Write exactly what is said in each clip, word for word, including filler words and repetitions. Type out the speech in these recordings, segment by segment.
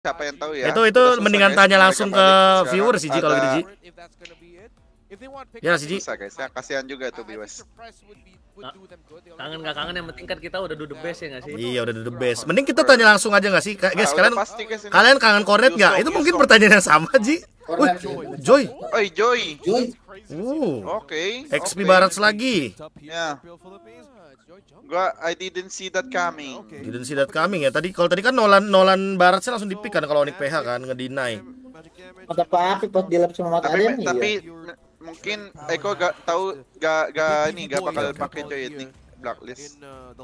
siapa yang tahu ya. Itu itu mendingan tanya langsung ke viewer sih Ji kalau gitu Ji. Ya sih Ji. Susah guys, ya kasihan juga tuh Biwas. Nah, kangen gak kangen yang penting kan kita udah do the best ya gak sih? Iya udah the best. Mending kita tanya langsung aja gak sih? Guys, Ah, kalian pasti, guys, kalian kangen Cornet gak? Itu mungkin pertanyaan yang sama Ji. Wih, Joy. Oi Joy. Joy. Uh. Oke. X P oke. Barats lagi. Ya. Gua I didn't see that coming. Didn't see that coming ya. Tadi kalau tadi kan Nolan Nolan Baratsnya langsung di-pick kan kalau Onyx P H kan ngedinai. Mata papi pas dilap sama mata Tapi Aden tapi ya. mungkin Eko gak tahu gak gak ini gak bakal pakai Joy ini Blacklist.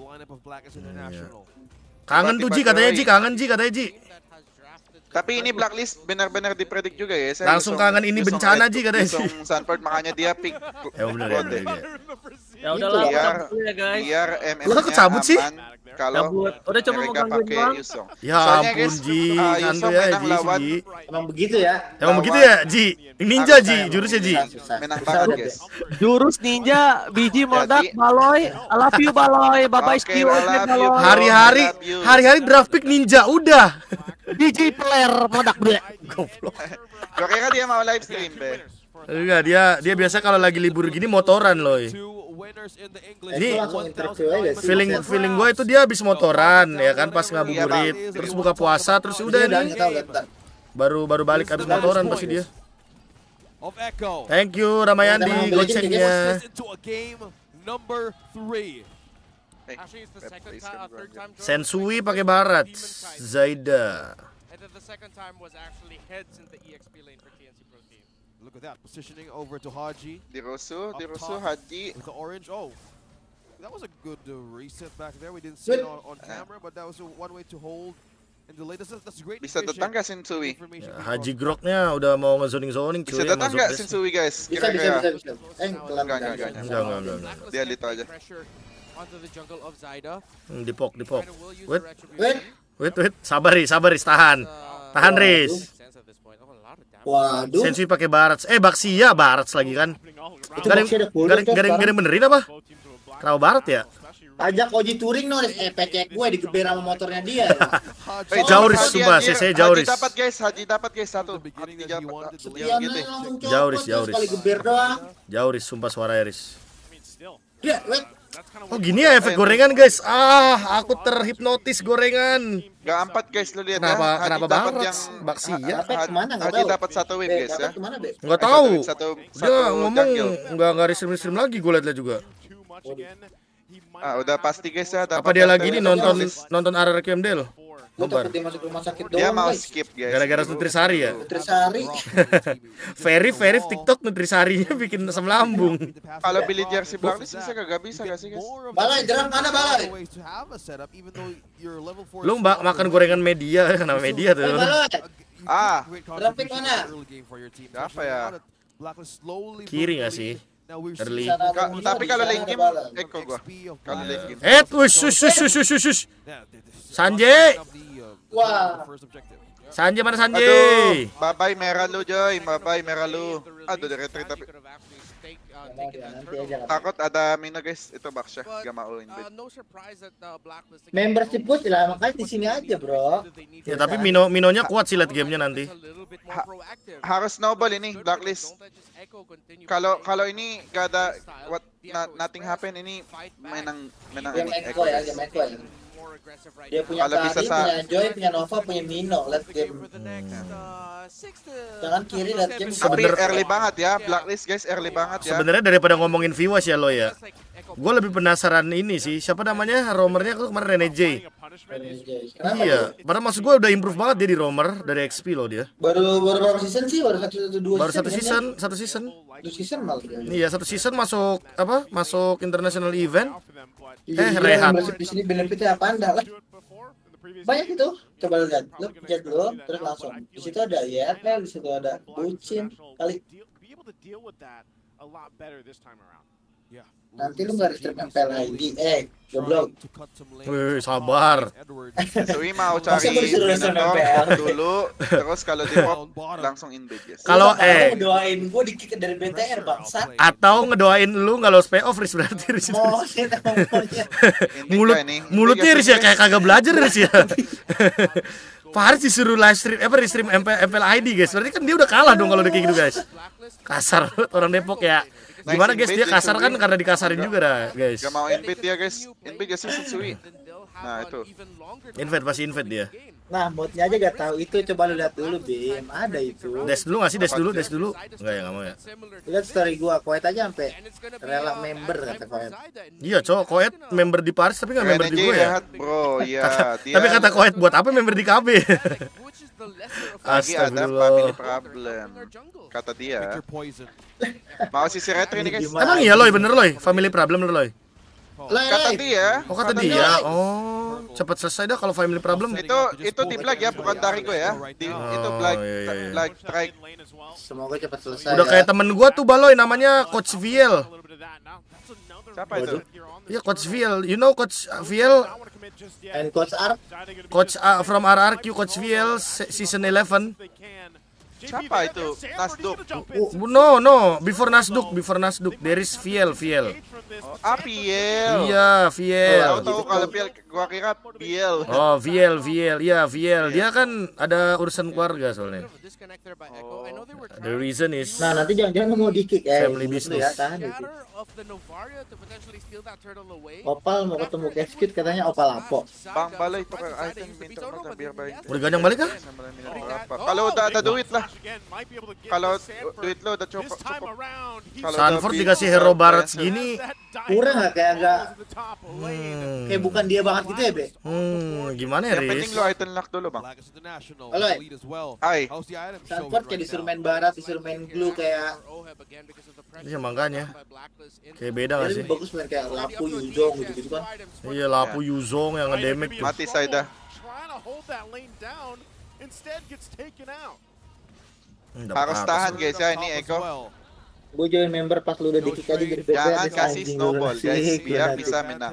Kangen tuh Ji katanya Ji, kangen Ji katanya Ji. Tapi ini Blacklist benar-benar dipredik juga ya. Saya Langsung Yusong- kangen ini Yusong bencana Red- Ji katanya. Yusong Sanford makanya dia pick. Ya benar ya. benar, ya. Ya udahlah, Biar cabut dulu ya guys. biar M Lu kok cabut sih? Kalau Cabut. Udah cuma mau mereka gangguin pakai doang. Yusong. Ya Soalnya, ampun guys, Ji, ah, santuy Yusong ya menang Ji lawan Ji. Emang begitu ya. Emang begitu ya Ji? Ninja Harus Ji, saya jurusnya Ji. Susah, susah. menang Susah banget udah. guys. Jurus ninja, biji meledak, Jadi- baloy. I love you baloy. Bye bye Oke, see you I again, love you, baloy. Hari-hari I love you. hari-hari draft pick ninja udah. Biji peler meledak bre. Goblok. Gua kira dia mau live stream be. Enggak, dia dia biasa kalau lagi libur gini motoran loh. Ini langsung interview aja sih. Feeling feeling gue itu dia habis motoran ya kan pas ngabuburit, terus buka puasa, terus udah Udah nih nggak tahu ntar. baru baru balik habis motoran pasti dia. Thank you Ramayandi gocengnya. Eh, Actually, it's the bad second place time, kan uh, third gua. time. Joy. Sensui pakai barat. Zaida. And then the second time was actually heads in the E X P lane for T N C Pro Team. Look at that, positioning over to Haji Dirosu, Up Dirosu top. Haji. with the orange. Oh, that was a good uh, reset back there. We didn't see it on, on camera, but that was a one way to hold and delay. That's, that's great. Bisa information- datang gak Sensui? information Ya, from- Haji Groknya udah mau ngezoning zoning cuy. Bisa datang masuk gak base. Sensui guys? Bisa bisa Kira-kira. bisa bisa. Eh, pelan Enggak, enggak, pelan. enggak. Enggak, enggak, enggak, enggak. Blacklist Dia is lihat aja. putting pressure onto the jungle of Zyda. Hmm, dipok dipok. China will use Wait, the retribution. Wait. wait, wait. Sabar Riz, sabar Riz, tahan. Uh, Tahan Waduh. Riz. sense at this point. Oh, a lot of damage. Waduh. Sensui pakai barat. Eh Baxia Barats lagi kan. Itu Gak ada yang masih ada cooldown gak ada- tuh gak ada yang- gak ada yang benerin apa? Kenapa barat ya? Ajak Koji touring Noris, eh pecek gue digeber sama motornya dia. Eh, Jauh, dapat Riz, Haji, sumpah, anjir. C C jauh, Haji Riz. dapat guys, Haji dapat guys satu. The beginning Haji that he dapat. wanted to Dia Iya, gitu. men, langsung Jauh, copot Riz, terus jauh, Riz. sekali geber doang. Jauh Riz, sumpah suara Riz. Dia, wait. Oh gini ya efek gorengan guys. Ah, aku terhipnotis gorengan. Gak empat guys lu lihat Kenapa- ya. Haji kenapa dapat Barats? yang Baksia? Ha- Dapat Ha- kemana, nggak Haji tahu. dapat satu win Be, guys ya. dapat kemana, Be? Nggak Eh, tahu. Satu, satu, Dia satu ngomong jungle. nggak nggak restream-restream lagi gue liat juga. Ah, udah pasti guys ya. Apa dia lagi nih nonton nonton R R Q M D loh? Gue Nobar. takut dia masuk rumah sakit Dia doang, mau guys. skip guys. Gara-gara Nutrisari ya. Nutrisari. Verif verif TikTok Nutrisarinya bikin asam lambung. Kalau beli jersey Blacklist bisa gak bisa gak sih guys? Balai, jerang mana balai? Lu mbak makan gorengan media, kenapa media tuh? Eh, balai. Ah, Grafik mana? apa ya? Kiri nggak sih? Early. Ka- tapi kalau late game, Eko gua. Kalau late game. Eh, wush, wush, wush, wush, wush, wush. Sanjay, Wah. Sanjay mana Aduh, Sanjay? bye bye merah lu Joy, bye bye merah lu. Aduh, dari retreat tapi Nanti aja lah. takut ada Mino guys, itu Baksha, gak mau Uh, invade. no surprise that uh, Blacklist Membership gue sih lah, makanya di sini aja, bro. Ya tapi Mino Minonya kuat sih late gamenya nanti. Harus snowball ini Blacklist. Kalau kalau ini gak ada what na- nothing happen ini menang menang Game ini Eko Eko ya, guys. game Eko ya. Dia punya Kalau bisa Kari, sa- punya Joy, punya Nova, punya Mino. Late game. Jangan kiri late game. Tapi Sebener- early banget ya, Blacklist guys, early banget ya. Sebenarnya daripada ngomongin Viwas ya lo ya. Gue lebih penasaran ini sih, siapa namanya romernya kok kemarin Rene J. Kenapa Iya, tuh? padahal maksud gue udah improve banget dia di romer dari X P loh dia. Baru baru berapa season sih? Baru satu satu dua. Baru satu kan, season, ya? satu season. Satu season malah. Iya, satu season masuk apa? Masuk international event. Iya, Eh, gila, rehat. membership di sini benefitnya apa anda lah? Banyak itu. Coba lihat, lu pencet dulu, terus langsung. Di situ ada Y R L, di situ ada Bucin. Kali nanti lu nggak restrict M P L lagi. Eh, goblok. Wih, sabar. Sui mau Masa cari gua disuruh restoran Minotaur M P L? dulu, terus kalau di pop langsung invade guys. Kalau Lu eh doain gua di-kick dari B T R bangsat. atau ngedoain lu nggak lolos playoff Riz berarti Riz. Monyet monyet. Ini Mulut enggak nih. mulutnya Ini Riz ya guys. kayak kagak belajar Riz ya. Faris disuruh live stream, apa stream M P L I D guys. Berarti kan dia udah kalah dong kalau udah kayak gitu guys. Kasar orang Depok ya. Gimana guys, dia kasar kan karena dikasarin juga dah guys. Gak mau invite dia guys. Invite gak sih Sensui? Nah itu. Invite pasti invite dia. Nah, modnya aja gak tahu itu, coba lu lihat dulu Bim, ada itu. Des dulu nggak sih, des dulu, des dulu. Enggak ya, nggak mau ya. Lihat story gua, Koet aja sampai rela member kata Koet. Iya cowok, Koet member di Paris tapi nggak member di gue ya. Bro, iya. Tapi kata Koet buat apa member di K B? Lagi ada family problem. Kata dia. Mau sisi retro ini guys. Emang iya Loy, bener Loy, family problem bener Loy. Kata dia. Oh kata dia. Oh, cepat selesai dah kalau family problem. Itu itu di Black ya, bukan dari gue ya. Di, itu Black, Black Strike. Semoga cepat selesai. Udah kayak temen gua tuh Baloy, namanya Coach Viel. Siapa itu? Iya Coach Viel, you know Coach Viel? And Coach R? Coach uh, from R R Q, Coach Viel, season eleven. Siapa itu? Nasduk. No, no, before Nasduk, before Nasduk, there is Viel, Viel. Oh, ah, Viel. Iya, Viel. Tahu tahu kalau Viel, gua kira Viel. Oh, Viel, Viel, iya Viel. Dia kan ada urusan keluarga soalnya. The reason is Nah, nanti jangan-jangan mau di-kick ya. family business. Ya, tahan dikit. Opal mau ketemu Cascade katanya Opal Apo. Bang Baloy itu kan item minta kita biar baik. Udah ganyang balik kah? Kalau udah ada duit lah. Kalau duit lo udah cukup. Sanford dikasih hero barat segini. Kurang nggak kayak agak Hmm, kayak bukan dia banget gitu ya, Be? hmm gimana ya, Yang penting Riz? lo item lock dulu bang. Halo, Ay. Sanford kayak disuruh main barat, disuruh main glue kayak Iya makanya. Kayak beda gak jadi sih? bagus main kayak Lapu Yuzong gitu-gitu kan. Iya, Lapu Yuzong yang ngedemek tuh. Mati Saida. Hmm, dapat Harus atas tahan tuh. guys ya ini Eko. Gue join member pas lu udah di-kick aja jadi B P Jangan habis kasih anjing snowball lu. guys Asik, biar lu bisa nanti. menang.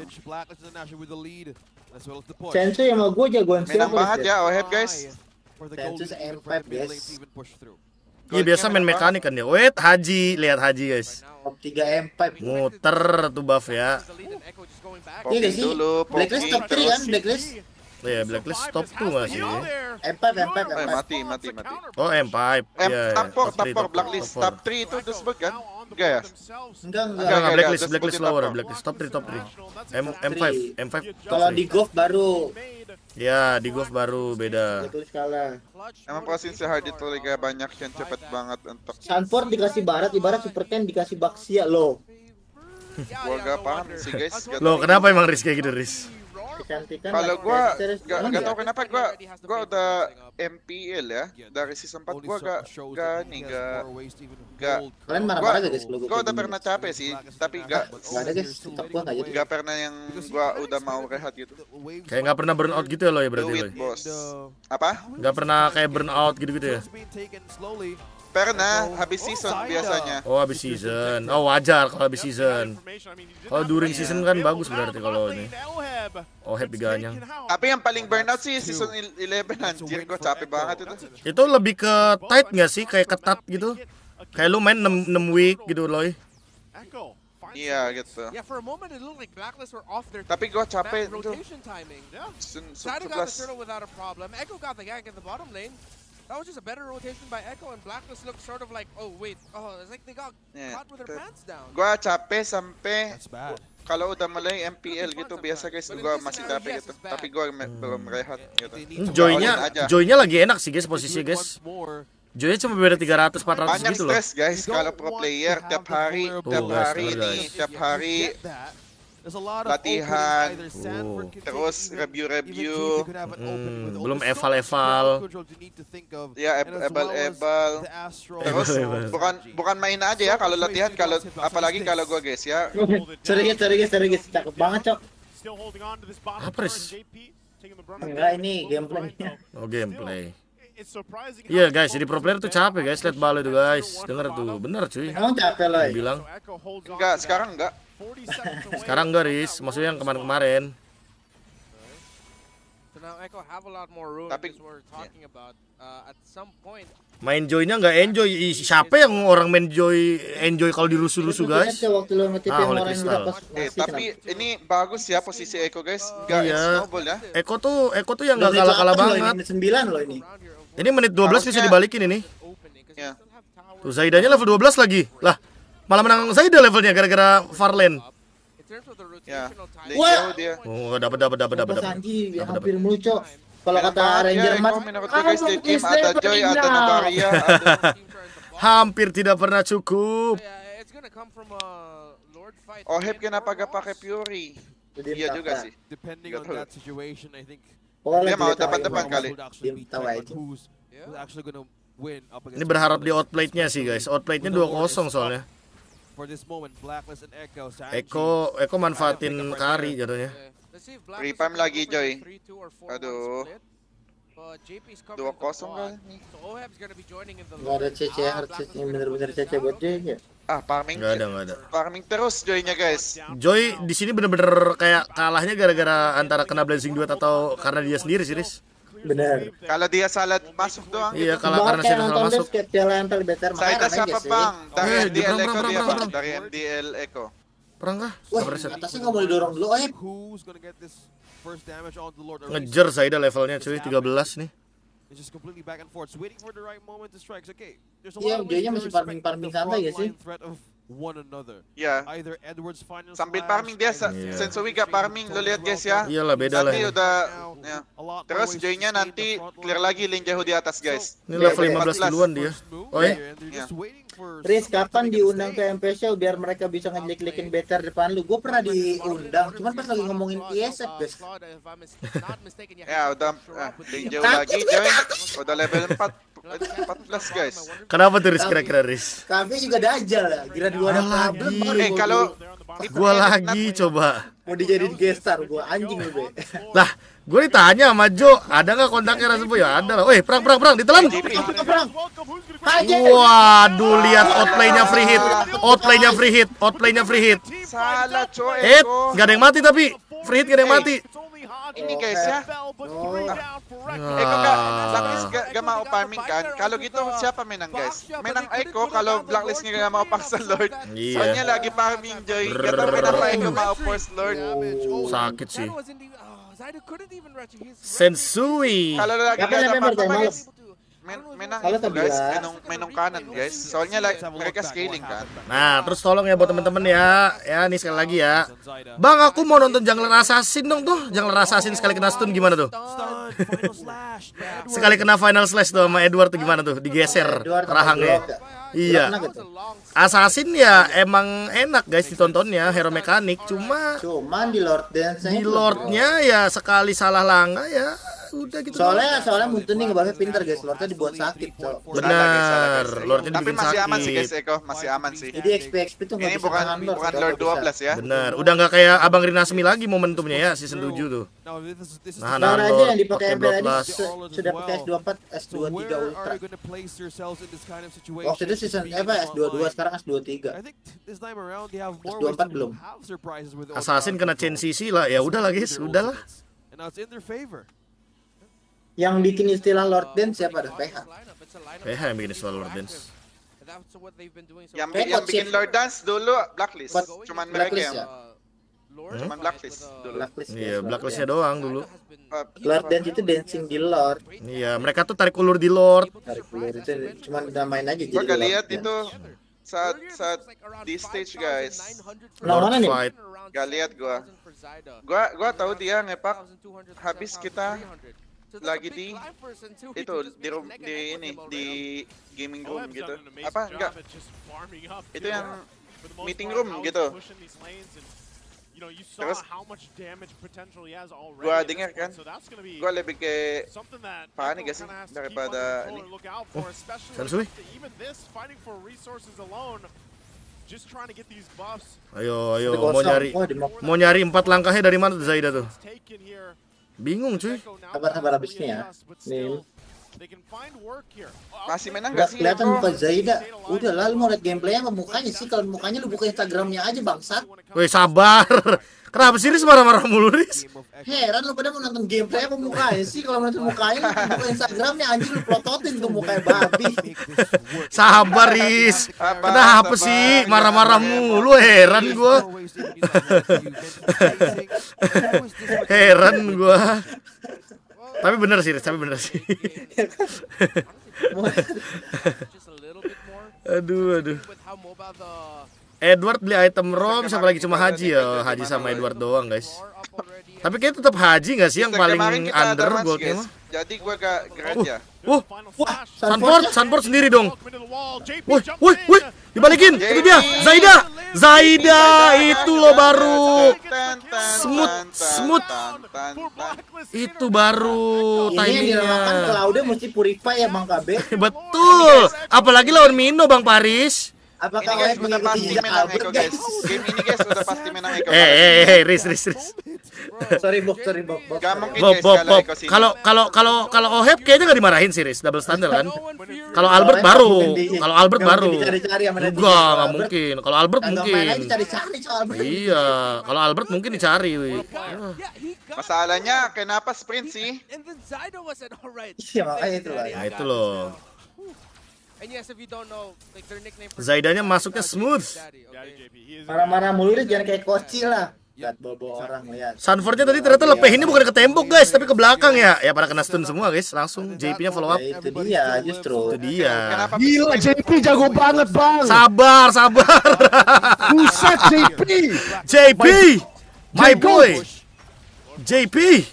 Sensei sama gue jagoan Menang siapa? banget ya Oheb guys. Sensus M lima guys. Iya biasa main mekanik kan dia. Wait, Haji, lihat Haji guys. Top tiga M lima. Muter tuh buff ya. Iya gak sih? dulu, Blacklist poking top tiga kan terus. Blacklist? Iya, Blacklist top tuh gak sih? M lima M lima Eh M lima. mati mati mati. Oh, M lima. M Iya, top four top top three, four top blacklist four. top three itu disebut kan? Enggak ya? Enggak Enggak, enggak. enggak, Enggak, blacklist, enggak, blacklist sebutin lower, top four. blacklist top three, top three. M M5, M5. Kalau di golf baru Ya, di golf baru beda. betul skala. Emang provinsi Hardy tuh liga banyak yang cepet banget untuk. Sanford dikasih barat ibarat Super Ten dikasih Baxia loh. Gua gak paham sih guys. Gak Loh, tahu. kenapa emang Riz kayak gitu, Riz? Kecantikan. Kalau gua Terus gak, emang gak ya? tau kenapa gua gua udah M P L ya dari season empat gua gak gak nih gak gak Kalian gua, marah-marah gak guys kalau gua gua kayak udah gini? pernah capek sih tapi gak Gak ada guys, tetap gua gak jadi. gak pernah yang gua udah mau rehat gitu. Kayak nggak pernah burn out gitu ya lo ya berarti lo. Duit bos. Apa? Nggak pernah kayak burn out gitu-gitu ya? Pernah habis season biasanya. Oh, habis season. Oh, wajar kalau habis season. Kalau during season kan bagus berarti kalau ini. Oh, happy ganyang. Tapi yang paling burnout sih season eleven anjir gua capek banget itu. Itu lebih ke tight nggak sih? Kayak ketat gitu? Kayak lu main enam week gitu loh. Iya gitu. Yeah, for a moment it looked like Blacklist were off their Tapi gua that capek itu. rotation timing. Yeah. Season Sada got the sebelas. turtle without a problem. Echo got the gank in the bottom lane. That was just a better rotation by Echo, and Blacklist looked sort of like, oh wait, oh it's like they got Yeah, caught with their that- pants down. Gua capek sampai That's bad. kalau udah mulai M P L gitu biasa guys gua masih capek gitu. Tapi gua me- belum rehat gitu. Hmm, Joy-nya, All in aja. Joy-nya lagi enak sih guys posisinya guys. Joy-nya cuma beda tiga ratus empat ratus Banyak gitu loh. stress guys kalau pro player tiap hari, tiap Oh, guys, hari guys. nih, tiap hari latihan, Oh. terus review-review, Hmm, belum eval-eval. ya ebal-ebal. Terus Ebal-ebal. bukan bukan main aja ya kalau latihan kalau apalagi kalau gua guys ya. Sorry guys, sorry guys, sorry guys, cakep banget cok. Apa, Riz? Enggak ini gameplaynya. Oh, gameplay. Iya guys, jadi pro player tuh capek guys. Lihat balo itu guys. Dengar tuh, bener cuy. Emang capek loh. Dia bilang. Enggak, sekarang enggak. Sekarang enggak Riz, maksudnya yang kemarin-kemarin. now Echo have a lot more room. Tapi- Because we're talking about uh, at some point. Main Joy-nya nggak enjoy. Ih, siapa yang orang main Joy enjoy kalau dirusuh-rusuh guys? Waktu lo ngetip Ah, yang oleh orang yang Crystal. udah pas Eh, ngasih tapi ini bagus ya posisi Eko guys. Nggak Iya. snowball ya. Eko tuh Eko tuh yang kenapa? nggak kalah-kalah Menit banget. Menit sembilan loh ini. Around here, Ini menit dua belas bisa Harusnya- dibalikin ini. opening, 'cause Ya. we still have towers Tuh Zaidanya level dua belas lagi. Lah, malah menang Zaida levelnya gara-gara Farlane. up. In terms of the Ya. rotational time, Dia Wah. jauh dia. Oh, dapat dapat dapat dapat Bapak dapat. Sanji Dapat, hampir melucok. Kalau Enak kata banget Ranger ya, Mas, Eko menurut gue guys di tim ada Joy, ada Nah. Novaria, ada teams are in the bottom. Hampir tidak pernah cukup. Yeah, it's gonna come from a Lord fight. Oheb Again, kenapa Lord gak pakai Ross. Fury? Jadi Iya tak- juga tak. sih. Depending Nggak on tahu. that situation, I think Pokoknya Dia mau dia tahu depan-depan ya, kali. would actually Dia be tahu determine aja. who's Yeah. who's actually gonna win up against Ini berharap di Blacklist. outplate-nya sih guys. Outplate-nya dua kosong soalnya. For this moment, Blacklist and Echo. Sanji. Eko Eko manfaatin Kari jatuhnya. Yeah. Let's see if Black Free is farm gonna lagi, go for the Joy. three two or four one Aduh. split. But J P's covering Dua the kosong quad. kan nih. So Oheb's gonna be joining in the Nggak ada Lord. C C yang Ah, harus Black is yang gonna bener-bener push C this C buat out. dia ya. Ah, farming. Nggak ada nggak ada. Farming terus Joy-nya guys. Joy di sini bener-bener kayak kalahnya gara-gara antara kena Blazing Duet atau karena dia sendiri sih, Riz. Bener. Kalau dia salah masuk doang. Iya, gitu. kalah Banget karena kayak sih salah nonton masuk. Des kayak piala yang paling better. Saya Makanya ada ramai siapa sih. bang? Dari Eh, M D L perang, Eko perang, dia perang, bang. perang. Dari M D L Eko. Perang kah? Wah, Sabar set. atasnya nggak boleh dorong dulu. Oh, ya. Who's gonna get this first damage on the Lord? Ngejar Zaida levelnya cuy tiga belas nih. It's just completely back and forth, It's waiting for the right moment to strike. Okay, there's a Iya, lot of dianya ways to masih farming- respect farming the santai ya sih? frontline threat of one another. Ya. Either Edwards final Sambil slash, farming dia sa- either Iya. Sensui gak farming, lo lihat guys ya. Iyalah beda lah. Nanti ini. udah Now, ya. a lot more Terus ways to Joy-nya stay in nanti the front clear line. lagi lane jauh di atas guys. Ini level Iya, lima belas empat belas. duluan dia. First move Oh ya? here, and they're just waiting for Riz, someone to kapan make a diundang ke mistake. M P Show biar mereka bisa ngejelek-jelekin better depan lu? Gue pernah diundang, cuman pas lagi ngomongin I S F, guys. Ya udah ah, lane jauh lagi Joy. Udah level empat empat belas guys. Kenapa tuh Riz kira-kira Riz? Kafe juga dajal ya. Kira dua ada Ah, problem lagi. baru Eh gua kalau dulu. Gua lagi coba. mau dijadiin gestar gua anjing lu, Be. Lah, gue ditanya sama Jo, ada nggak kontaknya Rasepo? Ya ada lah. Weh, perang perang perang ditelan. Perang. Aja. Waduh, lihat outplay-nya free hit. Outplay-nya free hit. Outplay-nya free hit. Salah coy Hit, Eko. nggak ada yang mati tapi free hit nggak ada yang mati. Ini guys ya. Oh. Eko gak, Blacklist gak, gak mau farming kan? Kalau gitu siapa menang guys? Menang Eko kalau Blacklist gak mau paksa Lord. Iya. Soalnya lagi farming Joy. Gak tau kenapa Eko mau force Lord. Sakit sih. oh, Sensui. Kalau lagi Kapan gak ada sampai apa-apa bertemu? guys. Men menang Kalau itu guys, sebelas. menung, menung kanan guys. Soalnya like, mereka scaling kan. Nah, terus tolong ya buat temen-temen ya. Ya, nih sekali lagi ya. Bang, aku mau nonton Jungler Assassin dong tuh. Jungler Assassin sekali kena stun gimana tuh? Stun, final slash. Bad Sekali kena final slash tuh sama Edward tuh gimana tuh? Digeser Edward sama rahangnya. Glock ya. Iya. Pernah gitu? Assassin ya emang enak guys ditontonnya, hero mekanik. Cuma Cuman di Lord Dance di Lordnya ya sekali salah langkah ya udah gitu. Soalnya soalnya Muntun nih ngebuffnya pinter guys. Lordnya dibuat sakit, Cok. Benar, Lordnya Tapi dibikin masih aman sih guys sakit. Eko, masih aman sih. Jadi X P X P tuh nggak Ini bisa bukan tahan Lord. bukan nggak Lord bisa. dua belas ya. Benar, udah nggak kayak Abang Rinasmi lagi momentumnya ya season tujuh tuh. Now, this is, this is Nah, the- nah, Nah, Lord, aja yang dipakai pakai M P tadi Bloodlust. su- sudah pakai S dua puluh empat, S So dua puluh tiga where Ultra. are you gonna place yourselves in this kind of situation? Waktu itu season eh, apa S dua puluh dua, sekarang S dua puluh tiga. I think this time around they have more S dua puluh empat ways to belum. have surprises with Assassin kena chain C C lah, ya udah lah guys, udah lah. And now it's in their favor. Yang bikin istilah Lord Dance siapa dah? P H. P H yang bikin istilah Lord Dance. Yang, Eh, yang kok bikin sih? Lord Dance dulu Blacklist. Buat Cuman mereka Blacklist yang ya? Cuman Blacklist dulu. Blacklist. Iya, guys. blacklistnya doang dulu. Uh, Lord Dance itu dancing di Lord. Iya, mereka tuh tarik ulur di Lord. Tarik ulur itu cuman namain aja jadi. Gua gak Lord lihat Dance. itu saat saat di stage guys. Nah, mana nih? Fight. Gak lihat gua. Gua gua tahu dia ngepak habis kita lagi di itu di room di ini di gaming room gitu. Apa enggak? Itu yang meeting room gitu. Terus gua denger kan, gua lebih ke panik gak sih daripada ini. Sensui. Ayo, ayo, Itu mau kosong. nyari Wah, di map. mau nyari empat langkahnya dari mana tuh Zaida tuh? Bingung cuy. Sabar-sabar habisnya ya. Nih. Masih menang Nggak gak sih? kelihatan Eko? muka Zaida. Udah lah, lu mau lihat gameplaynya apa mukanya sih? Kalau mukanya lu buka Instagramnya aja bangsat. Woi sabar. Kenapa sih Riz marah-marah mulu Riz? Heran lu pada mau nonton gameplay apa mukanya sih? Kalau nonton mukanya lu buka Instagramnya anjir lu plototin tuh mukanya babi. Sabar Riz. Kenapa sih marah-marah mulu? Heran gua. Heran gua. Tapi bener sih Riz, tapi bener sih. Aduh, aduh. Edward beli item ROM, siapa lagi cuma Haji ya? Haji sama Edward doang guys. Tapi kayaknya tetap Haji nggak sih yang paling under goldnya mah? Jadi gua gak grand ya. Wah, wah, Sanford, Sanford sendiri dong. Woi, woi, woi, dibalikin, itu dia, Zaida, Zaida itu loh baru, smooth, smooth, itu baru Ini yang dinamakan timingnya. Claude mesti purify ya Bang K B. Betul, apalagi lawan Mino Bang Paris. Apakah Ini guys Web udah pasti mengikuti jejak menang Albert Eko guys? guys. Game ini guys udah pasti menang Eko. Eh, eh, eh, Riz, Riz, Riz. Sorry Bob, sorry Bob. Bob, Gak sorry. mungkin Bob, guys Bob, kalau Bob. Eko sini. Kalau kalau kalau kalau Oheb kayaknya nggak dimarahin sih Riz, double standard kan? Kalau Albert baru, kalau Albert baru. Dicari-cari sama netizen. Enggak, nggak Albert, mungkin. Kalau Albert kagak main mungkin. aja dicari-cari soal Albert. Iya, kalau Albert mungkin dicari. Wi. Masalahnya kenapa sprint sih? And then Zydo was at alright. Iya makanya itu lah. Nah itu loh. And yes, if you don't know, like their nickname for Zaidanya masuknya smooth. Daddy, okay? Marah-marah mulu deh, jangan kayak kocil lah. Lihat bobo orang lihat. Sanfordnya tadi ternyata lepeh ini bukan ke tembok guys, tapi ke belakang ya. Ya pada kena stun semua guys, langsung J P-nya follow up. Ya, itu dia justru. Itu dia. Kenapa Gila, J P jago banget bang. Sabar, sabar. Buset J P. J P, my boy. J P.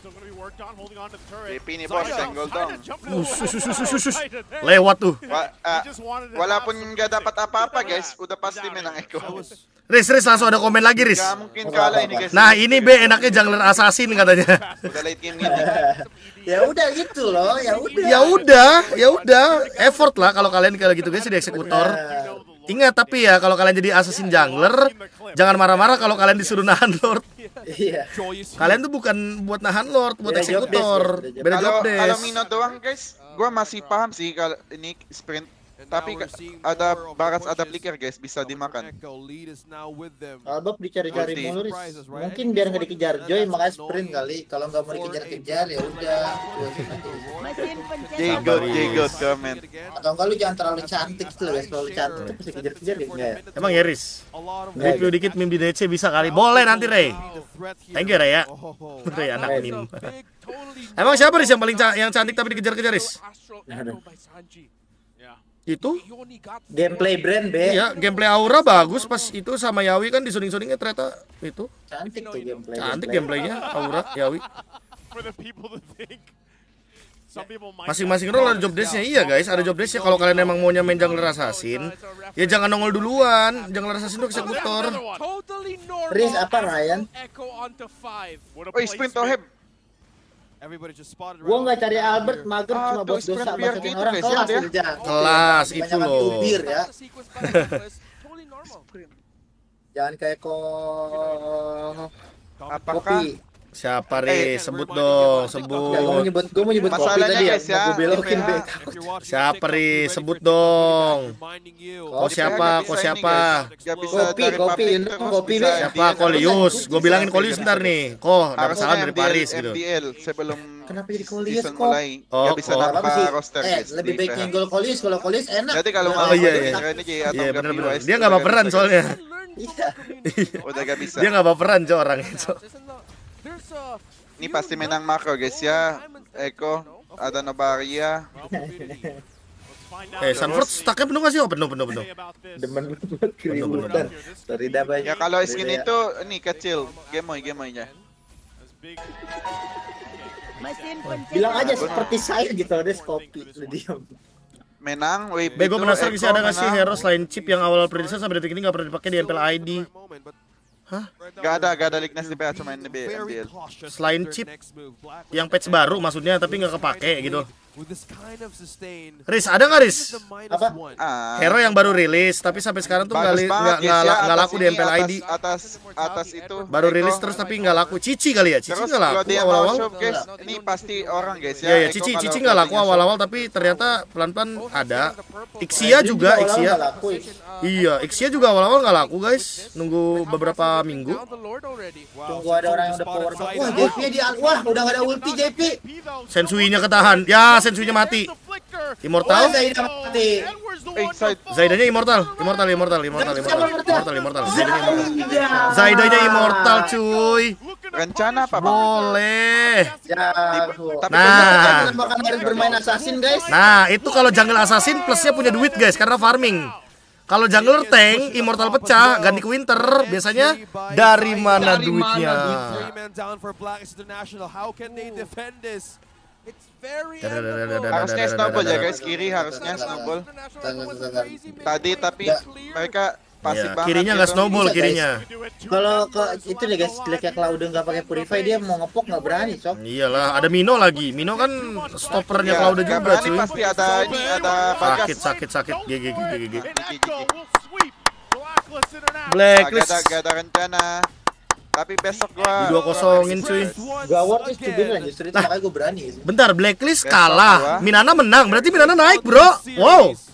J P ini bos senggol dong. Uh, sus, sus, sus, sus, sus. Lewat tuh. Wa ah, walaupun nggak dapat apa-apa guys, udah pasti menang Eko. Riz, Riz langsung ada komen lagi Riz. Gak mungkin kalah ini guys. Nah ini B enaknya jungler assassin katanya. Udah late game gini. Ya udah gitu loh, ya udah. Ya udah, ya udah, effort lah kalau kalian kayak gitu guys jadi eksekutor. Ingat tapi ya kalau kalian jadi assassin jungler, jangan marah-marah kalau kalian disuruh nahan lord. Iya. Kalian tuh bukan buat nahan lord, buat Beda job eksekutor. desk, ya, beda Beda Kalau job kalau desk. Mino doang guys, gua masih paham sih kalau ini sprint. Tapi ka- ada baras ada flicker guys, bisa dimakan. Albert dicari-cari Pasti. mulu, Riz. Mungkin biar nggak dikejar Joy, makanya sprint kali. Kalau nggak mau dikejar-kejar ya udah. Jagot, jagot comment. Atau enggak lu jangan terlalu cantik gitu loh guys. Kalau lu cantik tuh pasti kejar-kejar ya enggak ya? Emang ya Riz? Review dikit meme di D C bisa kali. Boleh nanti Ray. Thank you Ray ya. Ray anak meme. Emang siapa Riz yang paling ca- yang cantik tapi dikejar-kejar Riz? Itu? Gameplay brand B. Iya, gameplay Aura bagus pas itu sama Yawi kan di suning-suningnya ternyata itu. Cantik tuh gameplay. Cantik gameplaynya Aura, Yawi. Masing-masing role ada job desk-nya. Iya guys, ada job desk-nya. Kalau kalian emang maunya main jungler assassin, ya jangan nongol duluan. Jungler assassin itu eksekutor. Riz apa Ryan? Oh, sprint Oheb. Gua nggak cari Albert, mager Ah, cuma tuh, buat dosa sprint biar masukin gitu, orang guys, kelas ya, aja. Kelas itu Banyakan loh. tubir ya. Jangan kayak ko Apakah kopi. Siapa Riz? Sebut dong, Nggak, gua mau sebut. nyebut, gua mau nyebut kopi Masalahnya, tadi ya. guys, ya, Mau gua belokin ini be. ya. Siapa Riz? Sebut dong. Kok siapa? Kok siapa? Gak bisa Kopi, dari kopi, public ini terus kopi, bisa Be. Siapa? M D L. Kolius. Gue bilangin Kolius ntar nih. Kok dapat Harusnya salam dari M D L, Paris gitu. M D L sebelum Kenapa jadi Kolius season kok? mulai. Oh, Gak bisa kok. Apa nambah sih? roster Eh, guys. lebih di baik P H. nyenggol Kolius, kalau Kolius enak. Jadi kalau Oh, mau iya, iya. ini J atau Iya W bener-bener. S, Dia udah nggak baperan bisa. soalnya. Iya. Udah gak bisa. Dia nggak baperan cok orang itu. Ini pasti menang makro guys ya. Eko, ada Nobaria. Eh, Sanford stucknya penuh nggak sih? Oh penuh, penuh, penuh. Demen banget keributan. Sorry dah banyak. Ya kalau skin itu ini kecil, gemoy gemoynya. Bilang aja seperti saya gitu, ada kopi lu diam. Menang, wave Bego itu, penasaran Eko sih ada nggak sih menang. hero selain chip yang awal prediksi sampai detik ini nggak pernah dipakai di M P L I D? Hah? Gak ada, gak ada Lignas di P H, cuma ini M D L. Selain chip yang patch baru maksudnya tapi nggak kepake gitu. Riz, ada nggak Riz? Apa? Ah. Hero yang baru rilis, tapi sampai sekarang tuh nggak Bagus li- banget, nggak guys, nggak ya, la- nggak atas laku di ini, M P L I D. Atas, atas, atas itu. Baru Eko. rilis terus tapi nggak laku. Cici kali ya? Cici Terus nggak kalau laku dia mau awal-awal. shop, guys, ini pasti orang guys ya. Iya ya, Eko Cici kalau Cici nggak laku clothing-nya awal-awal tapi ternyata pelan-pelan ada. Ixia juga, Awal-awal Ixia. nggak laku, ya. Iya, Ixia juga awal-awal nggak laku guys. Nunggu beberapa minggu. Tunggu ada orang yang udah power up. Wah, J P di wah udah gak ada ulti J P. Sensui-nya ketahan. Ya, Sensui-nya mati. Immortal. Wah, Zaida mati. Eh, side. Zaidanya immortal. Immortal, immortal, immortal, immortal. Immortal, immortal. Zaidanya immortal. Zaidanya immortal, cuy. Rencana apa, Bang? Boleh. Jago. Tapi Nah. Kita bakal harus bermain assassin, guys. Nah, itu kalau jungle assassin plusnya punya duit guys karena farming. Kalau jungler tank, immortal pecah, ganti ke winter, biasanya dari mana duitnya? Harusnya snowball ya guys, kiri harusnya snowball. Tadi tapi mereka pasti Ya, banget. kirinya nggak gitu. snowball Bisa, kirinya. Kalau ke itu deh guys, klik Cloud nggak pakai purify dia mau ngepok nggak berani, sob. Iyalah, ada Mino lagi. Mino kan stoppernya Ya, Cloud nggak juga berani cuy. pasti ada ini, ada bagas. Sakit, sakit, sakit. G G G G G. Gak Blacklist. ada, gak ada rencana. Tapi besok gua Dua kosongin cuy. Gak worth it to win lah, justru itu makanya gue berani. Bentar, Blacklist Besok kalah. gua. Minana menang, berarti Minana naik bro. Wow.